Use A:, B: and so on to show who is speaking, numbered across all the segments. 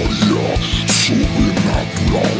A: memória sobrenatural.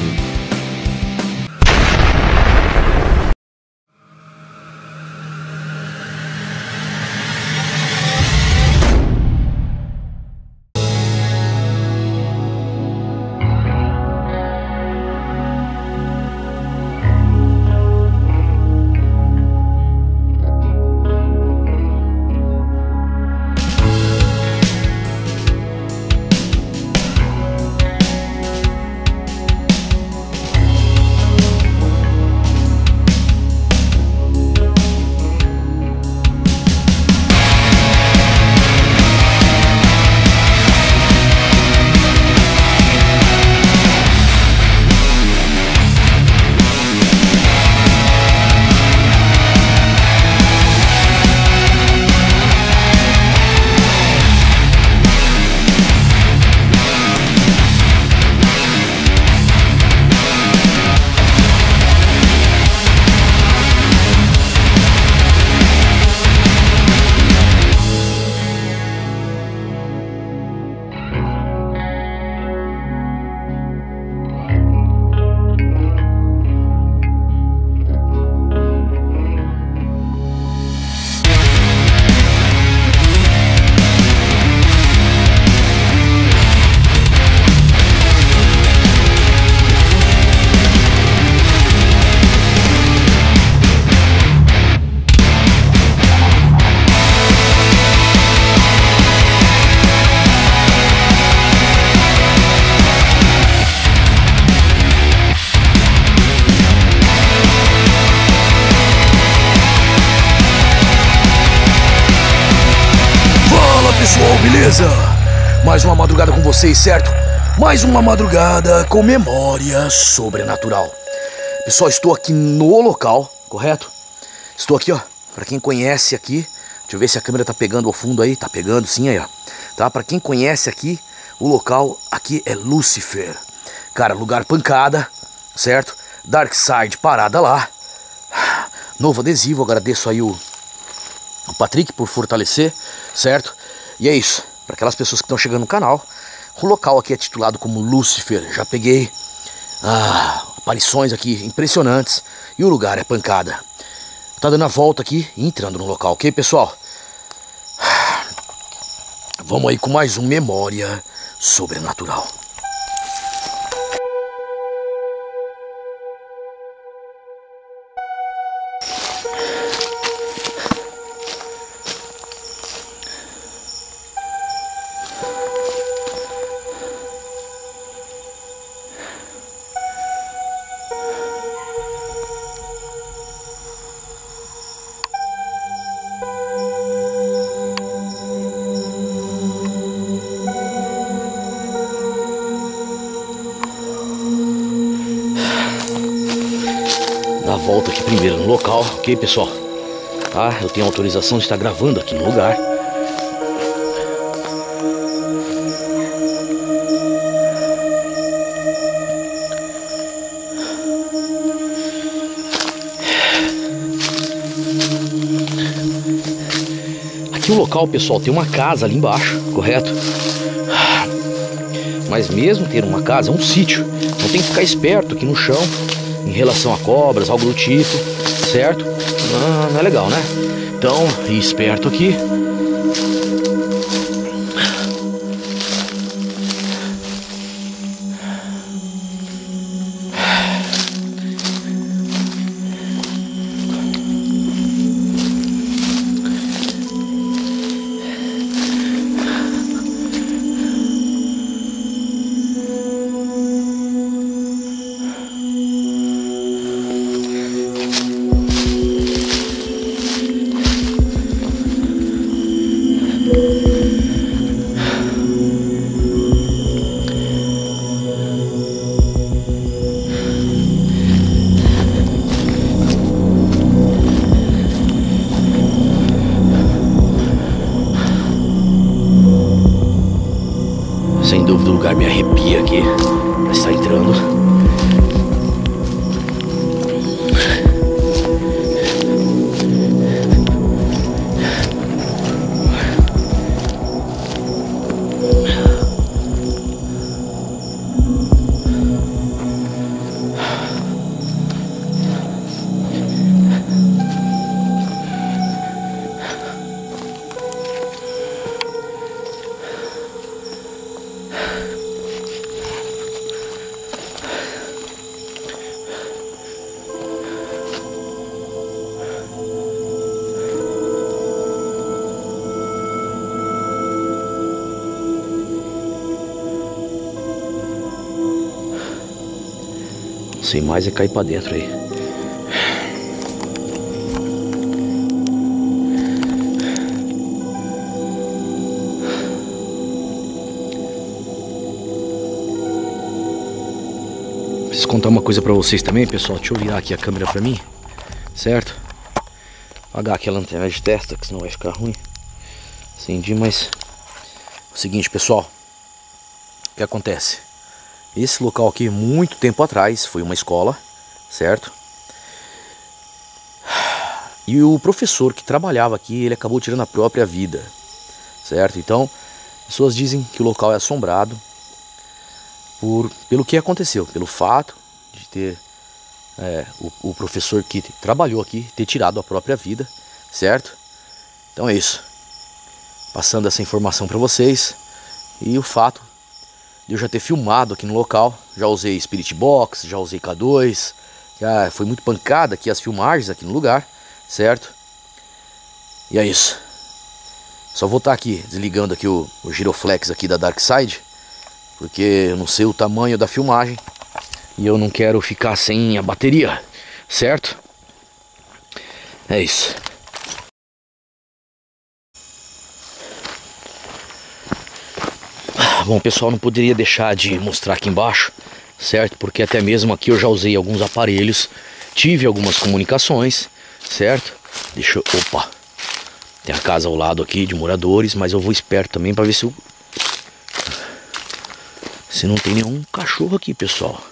B: Pessoal, beleza? Mais uma madrugada com vocês, certo? Mais uma madrugada com memória sobrenatural. Pessoal, estou aqui no local, correto? Estou aqui, ó, pra quem conhece aqui. Deixa eu ver se a câmera tá pegando ao fundo aí. Tá pegando sim aí, ó. Tá? Pra quem conhece aqui, o local aqui é Lucifer. Cara, lugar pancada, certo? Darkseid parada lá. Novo adesivo, agradeço aí o Patrick por fortalecer, certo? E é isso, para aquelas pessoas que estão chegando no canal, o local aqui é titulado como Lucifer. Já peguei aparições aqui impressionantes e o lugar é pancada. Tá dando a volta aqui e entrando no local, ok, pessoal? Vamos aí com mais um Memória Sobrenatural. Dar a volta aqui primeiro no local, ok, pessoal? Tá? Eu tenho autorização de estar gravando aqui no lugar. Aqui o local, pessoal, tem uma casa ali embaixo, correto? Mas mesmo ter uma casa, é um sítio. Então tem que ficar esperto aqui no chão em relação a cobras, algo do tipo, certo? Não é legal, né? Então, ir esperto aqui. Sem dúvida o lugar me arrepia aqui. Mas está entrando. Sem mais é cair pra dentro aí. Preciso contar uma coisa pra vocês também, pessoal. Deixa eu virar aqui a câmera pra mim, certo? Apagar aqui a lanterna de testa, que senão vai ficar ruim. Acendi, mas... É o seguinte, pessoal. O que acontece? Esse local aqui, muito tempo atrás, foi uma escola, certo? E o professor que trabalhava aqui, ele acabou tirando a própria vida, certo? Então, pessoas dizem que o local é assombrado pelo que aconteceu, pelo fato de ter o professor que trabalhou aqui ter tirado a própria vida, certo? Então é isso. Passando essa informação para vocês e o fato de eu já ter filmado aqui no local. Já usei Spirit Box, já usei K2, já foi muito pancada aqui as filmagens aqui no lugar, certo? E é isso. Só vou estar aqui desligando aqui o giroflex aqui da Darkside, porque eu não sei o tamanho da filmagem e eu não quero ficar sem a bateria, certo? É isso. Bom, pessoal, não poderia deixar de mostrar aqui embaixo, certo? Porque até mesmo aqui eu já usei alguns aparelhos, tive algumas comunicações, certo? Deixa eu... Opa! Tem a casa ao lado aqui de moradores, mas eu vou esperto também para ver se não tem nenhum cachorro aqui, pessoal.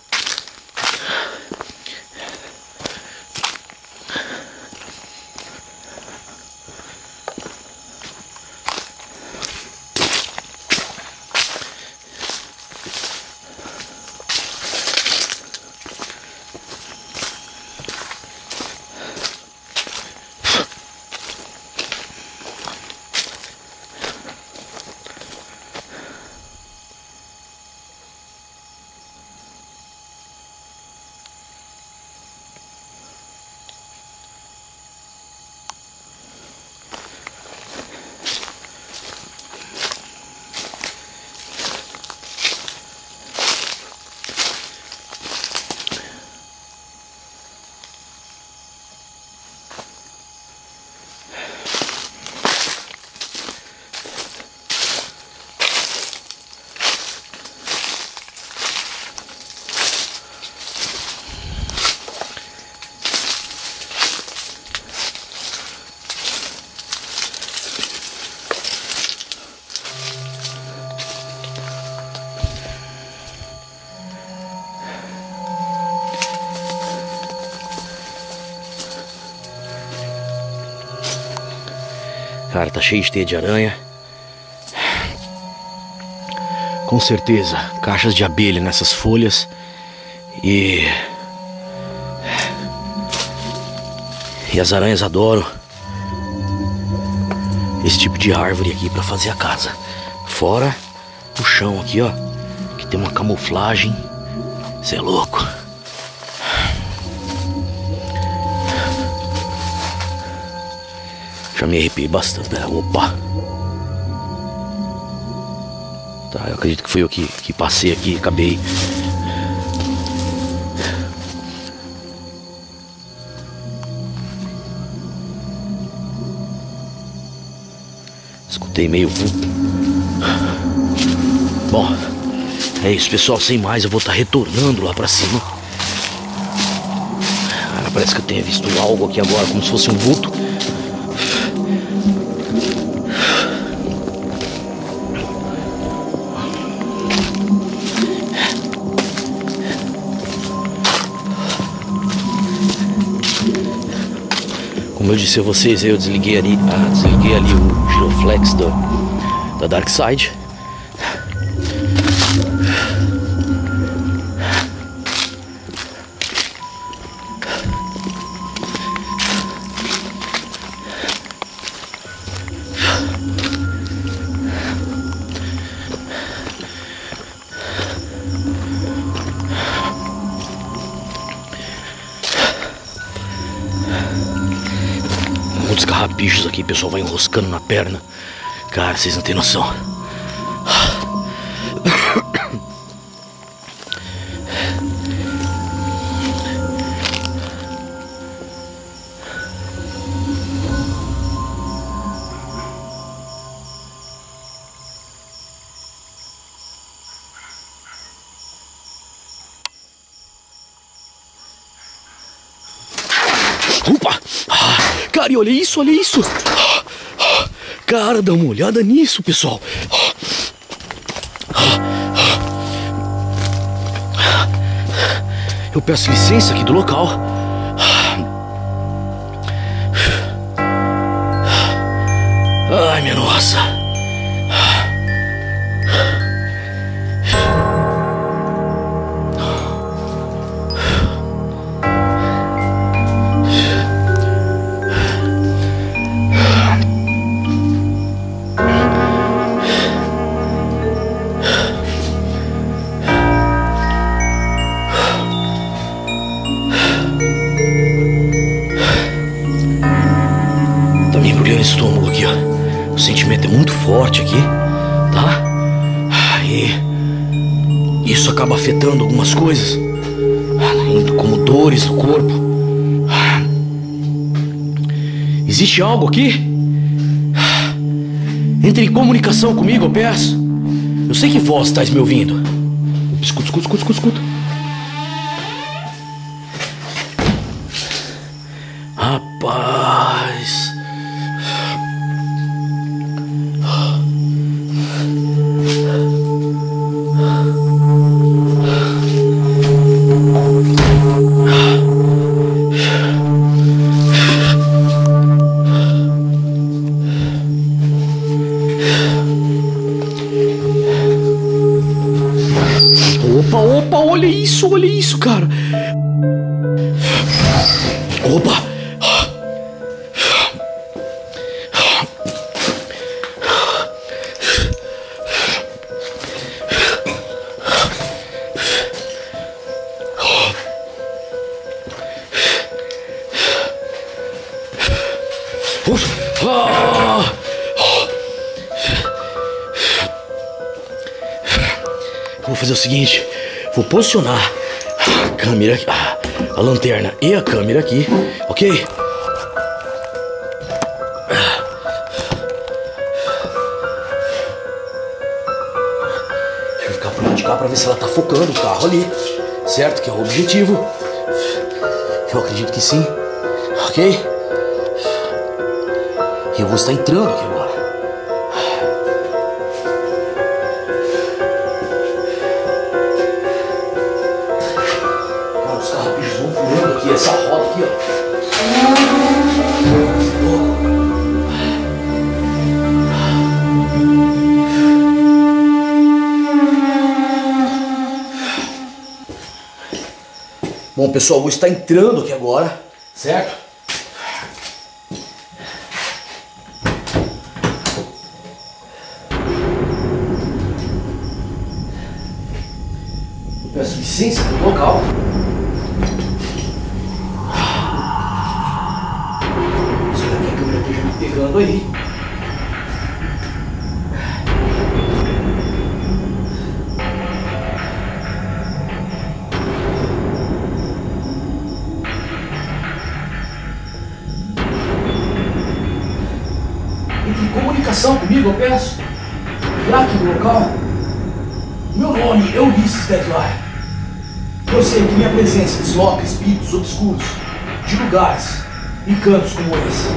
B: Cara, tá cheio de teia de aranha. Com certeza, caixas de abelha nessas folhas. E as aranhas adoram esse tipo de árvore aqui pra fazer a casa. Fora o chão aqui, ó, que tem uma camuflagem. Cê é louco. Já me arrepiei bastante, né? Opa! Tá, eu acredito que foi eu que passei aqui e acabei. Escutei meio... Bom, é isso, pessoal. Sem mais, eu vou estar retornando lá pra cima. Ah, parece que eu tenha visto algo aqui agora, como se fosse um vulto. Como eu disse a vocês, eu desliguei ali o giroflex da Darkside. Muitos carrapichos aqui, pessoal, vai enroscando na perna. Cara, vocês não tem noção. Opa! Cara, e olha isso, olha isso! Cara, dá uma olhada nisso, pessoal! Eu peço licença aqui do local. Ai, minha nossa! Tá me embrulhando o estômago aqui, ó. O sentimento é muito forte aqui, tá? E isso acaba afetando algumas coisas, como dores no corpo. Existe algo aqui? Entre em comunicação comigo, eu peço. Eu sei que vós estáis me ouvindo. Escuta, escuta, escuta, escuta. Rapaz. Opa, olha isso, cara. Opa. Vou fazer o seguinte, vou posicionar a câmera, a lanterna e a câmera aqui, ok? Deixa eu ficar por lá de cá pra ver se ela tá focando o carro ali, certo? Que é o objetivo. Eu acredito que sim, ok? E eu vou estar entrando aqui agora. Cara, os carrapichos vão pulando aqui, essa roda aqui, ó. Bom, pessoal, vou estar entrando aqui agora, certo? Eu peço licença do local. Será que a câmera esteja me pegando aí? Entre em comunicação comigo, eu peço. Lá aqui no local. Meu nome é Ulisses Deadline. Eu sei que minha presença desloca espíritos obscuros de lugares e cantos como esse.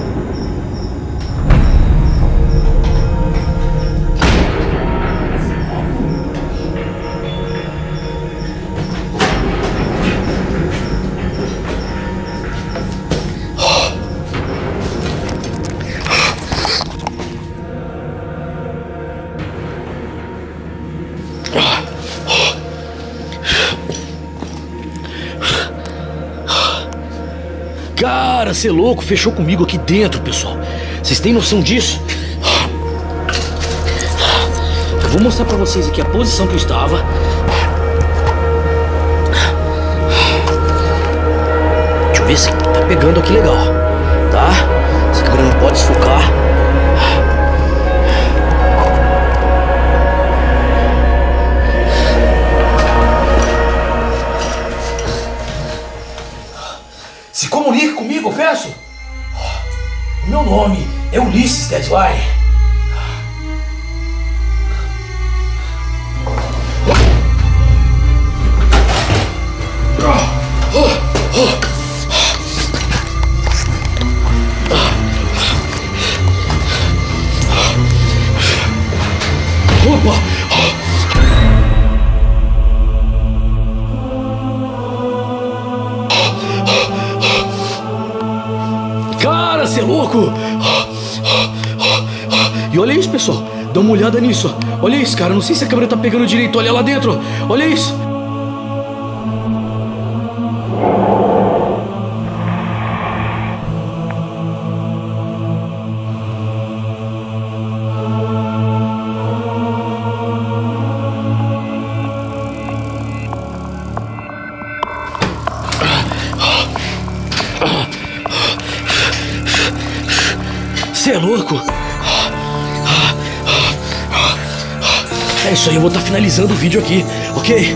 B: Cara, cê é louco, fechou comigo aqui dentro, pessoal. Vocês têm noção disso? Eu vou mostrar pra vocês aqui a posição que eu estava. Deixa eu ver se tá pegando aqui legal, tá? Essa câmera não pode desfocar. Se comunique comigo, eu peço. Meu nome é Ulisses Deadline. Opa! Cara, você é louco! E olha isso, pessoal. Dá uma olhada nisso. Olha isso, cara. Não sei se a câmera tá pegando direito. Olha lá dentro. Olha isso. Você é louco? É isso aí, eu vou estar finalizando o vídeo aqui, ok?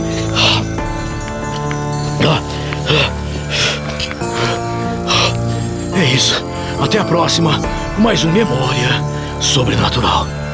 B: É isso. Até a próxima com mais um Memória Sobrenatural.